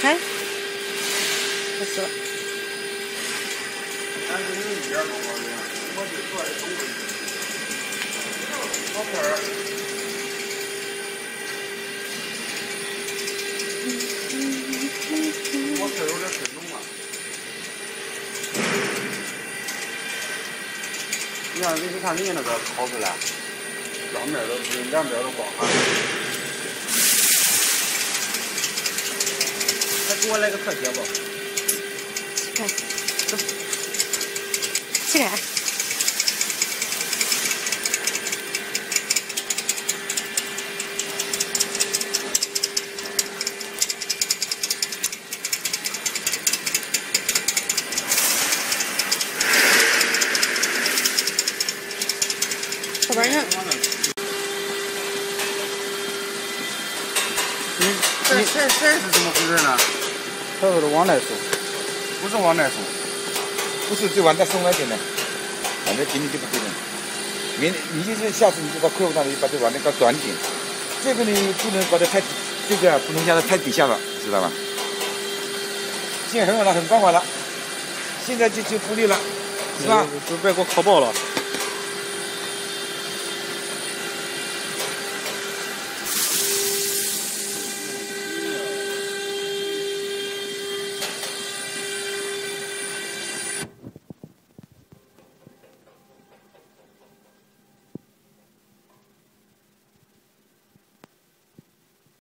开，开始了。 但是有一点不好的，我就做的东西，好片儿。我这有点深浓啊。你看你那个烤出来，两边都光滑。再给我来个特写吧。 看，走，起来。后边呢？ 这是怎么回事呢？ 他说的往来送， 不是往那送， 不是就往这送来的呢，往这紧你就不可能。你就是下次你就到客户那里把这往那个短紧，这个你不能把它太，这个不能压得太底下了，知道吧？现在很好了，很光滑了，现在就不利了，是吧？ 就别给我烤爆了。